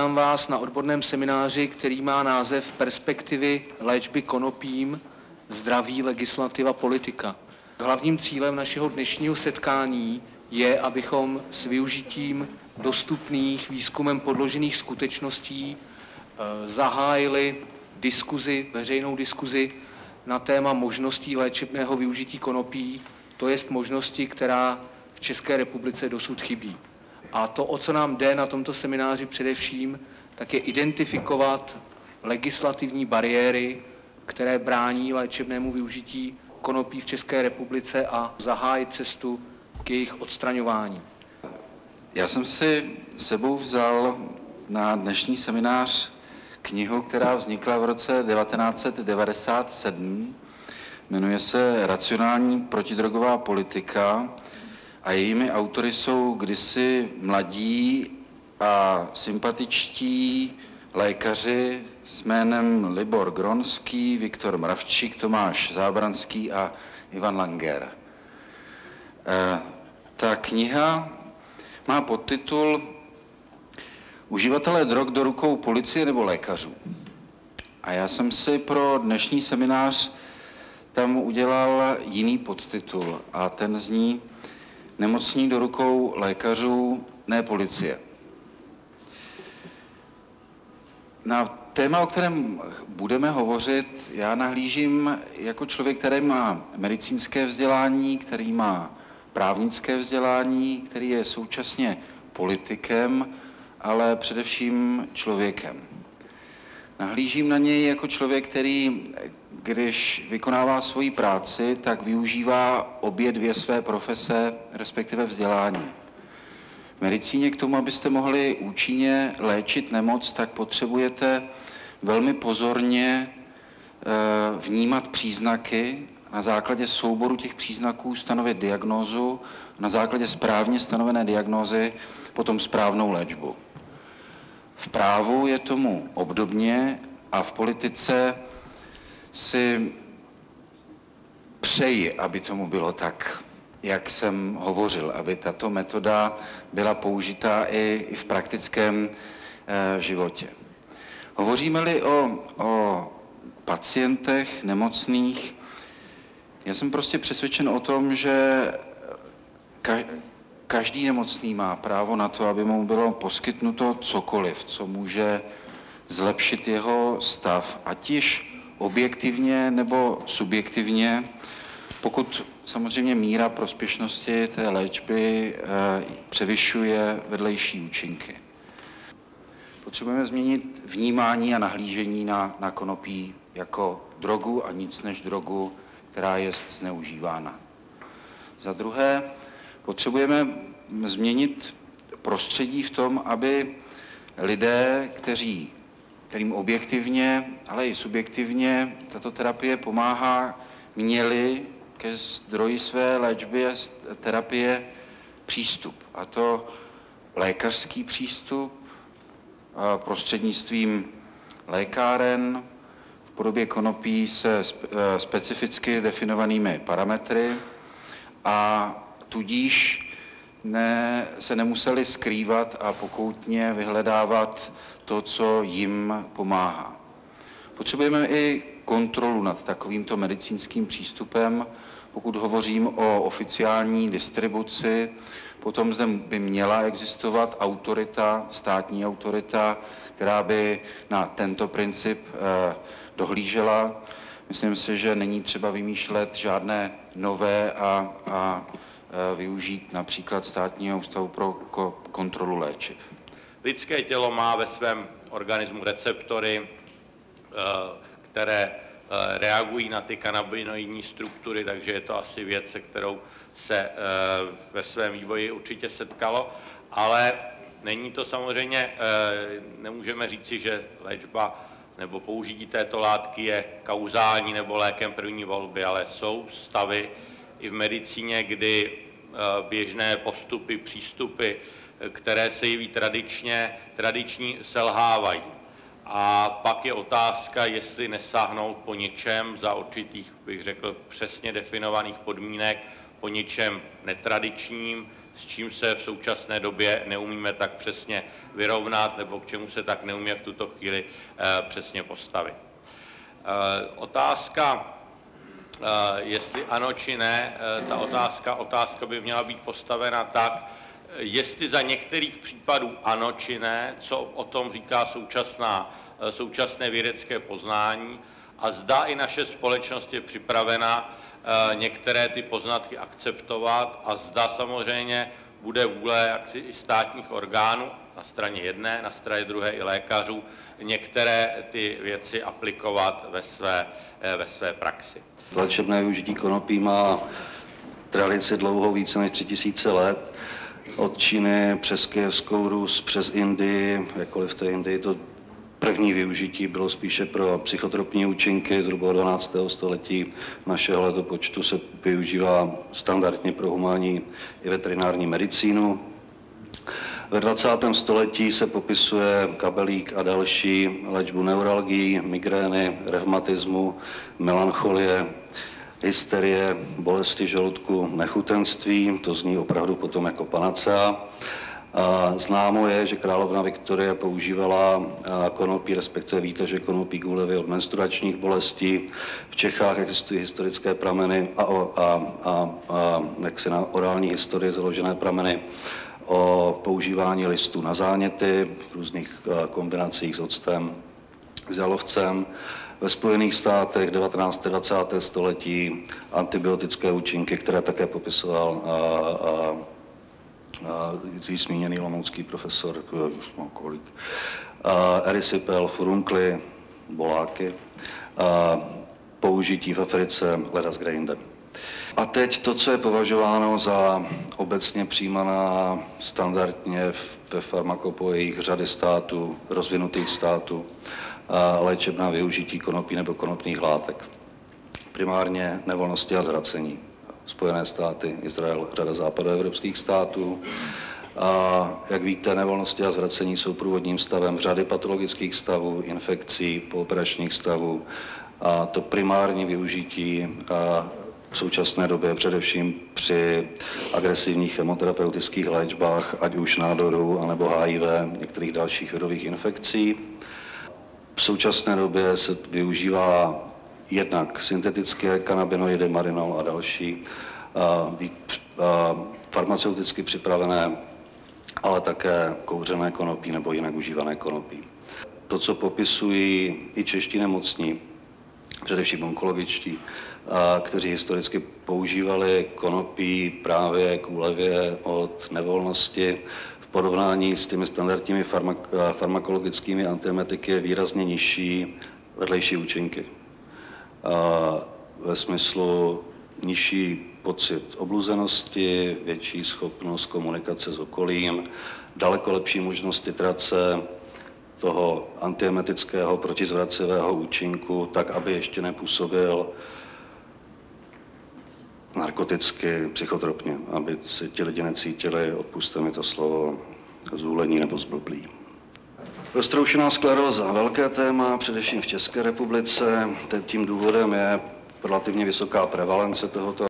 Vítám vás na odborném semináři, který má název Perspektivy léčby konopím, zdraví, legislativa, politika. Hlavním cílem našeho dnešního setkání je, abychom s využitím dostupných výzkumem podložených skutečností zahájili veřejnou diskuzi na téma možností léčebného využití konopí, to jest možnosti, která v České republice dosud chybí. A to, o co nám jde na tomto semináři především, tak je identifikovat legislativní bariéry, které brání léčebnému využití konopí v České republice a zahájit cestu k jejich odstraňování. Já jsem si sebou vzal na dnešní seminář knihu, která vznikla v roce 1997. Jmenuje se Racionální protidrogová politika a jejími autory jsou kdysi mladí a sympatičtí lékaři s jménem Libor Gronský, Viktor Mravčík, Tomáš Zábranský a Ivan Langer. Ta kniha má podtitul Uživatelé drog do rukou policie nebo lékařů. A já jsem si pro dnešní seminář tam udělal jiný podtitul a ten zní Nemocní do rukou lékařů, ne policie. Na téma, o kterém budeme hovořit, já nahlížím jako člověk, který má medicínské vzdělání, který má právnické vzdělání, který je současně politikem, ale především člověkem. Nahlížím na něj jako člověk, který, když vykonává svoji práci, tak využívá obě dvě své profese, respektive vzdělání. V medicíně k tomu, abyste mohli účinně léčit nemoc, tak potřebujete velmi pozorně vnímat příznaky, na základě souboru těch příznaků stanovit diagnózu, na základě správně stanovené diagnózy potom správnou léčbu. V právu je tomu obdobně a v politice si přeji, aby tomu bylo tak, jak jsem hovořil, aby tato metoda byla použitá i v praktickém životě. Hovoříme-li o pacientech nemocných, já jsem prostě přesvědčen o tom, že každý nemocný má právo na to, aby mu bylo poskytnuto cokoliv, co může zlepšit jeho stav, ať již objektivně nebo subjektivně, pokud samozřejmě míra prospěšnosti té léčby převyšuje vedlejší účinky. Potřebujeme změnit vnímání a nahlížení na konopí jako drogu a nic než drogu, která je zneužívána. Za druhé, potřebujeme změnit prostředí v tom, aby lidé, kterým objektivně, ale i subjektivně tato terapie pomáhá, měli ke zdroji své léčby a terapie přístup. A to lékařský přístup prostřednictvím lékáren v podobě konopí se specificky definovanými parametry a tudíž se nemuseli skrývat a pokoutně vyhledávat to, co jim pomáhá. Potřebujeme i kontrolu nad takovýmto medicínským přístupem. Pokud hovořím o oficiální distribuci, potom zde by měla existovat autorita, státní autorita, která by na tento princip dohlížela. Myslím si, že není třeba vymýšlet žádné nové a využít například Státního ústavu pro kontrolu léčiv. Lidské tělo má ve svém organismu receptory, které reagují na ty kanabinoidní struktury, takže je to asi věc, se kterou se ve svém vývoji určitě setkalo, ale není to samozřejmě, nemůžeme říci, že léčba nebo použití této látky je kauzální nebo lékem první volby, ale jsou stavy i v medicíně, kdy běžné postupy, přístupy, které se jeví tradiční, selhávají. A pak je otázka, jestli nesáhnout po něčem za určitých, bych řekl, přesně definovaných podmínek, po něčem netradičním, s čím se v současné době neumíme tak přesně vyrovnat nebo k čemu se tak neumíme v tuto chvíli přesně postavit. Otázka, jestli ano či ne, ta otázka by měla být postavena tak, jestli za některých případů ano či ne, co o tom říká současné vědecké poznání a zda i naše společnost je připravena některé ty poznatky akceptovat a zda samozřejmě bude vůle i státních orgánů na straně jedné, na straně druhé i lékařů některé ty věci aplikovat ve své praxi. Léčebné využití konopí má tradici dlouhou více než 3000 let. Od Číny přes Kyjevskou Rus, přes Indii, jakkoliv v té Indii to první využití bylo spíše pro psychotropní účinky, zhruba od 12. století našeho letopočtu se využívá standardně pro humánní i veterinární medicínu. Ve 20. století se popisuje kabelík a další léčbu neuralgií, migrény, revmatismu, melancholie, hysterie, bolesti žaludku, nechutenství, to zní opravdu potom jako panacea. Známo je, že královna Viktorie používala konopí, respektive víte, že konopí gůlevy od menstruačních bolestí. V Čechách existují historické prameny a jaksi na orální historii založené prameny o používání listů na záněty v různých kombinacích s octem, s jalovcem. Ve Spojených státech 19. 20. století antibiotické účinky, které také popisoval zmíněný olomoucký profesor Erysipeł, furunkly, boláky, použití v Africe ledaskde jinde. A teď to, co je považováno za obecně přijímaná standardně ve farmakopojích řady států, rozvinutých států, léčebná využití konopí nebo konopných látek. Primárně nevolnosti a zvracení. Spojené státy, Izrael, řada západoevropských států. A jak víte, nevolnosti a zvracení jsou průvodním stavem řady patologických stavů, infekcí, pooperačních stavů. A to primární využití v současné době především při agresivních chemoterapeutických léčbách, ať už nádorů, anebo HIV, některých dalších virových infekcí. V současné době se využívá jednak syntetické kanabinoidy, marinol a další, farmaceuticky připravené, ale také kouřené konopí nebo jinak užívané konopí. To, co popisují i čeští nemocní, především onkologičtí, kteří historicky používali konopí právě k úlevě od nevolnosti, v porovnání s těmi standardními farmakologickými antiemetiky je výrazně nižší vedlejší účinky. Ve smyslu nižší pocit obluzenosti, větší schopnost komunikace s okolím, daleko lepší možnost titrace toho antiemetického protizvracivého účinku, tak, aby ještě nepůsobil narkoticky, psychotropně, aby se ti lidi necítili, odpusťte mi to slovo, zhulení nebo zblblí. Roztroušená skleróza, velké téma, především v České republice. Tím důvodem je relativně vysoká prevalence tohoto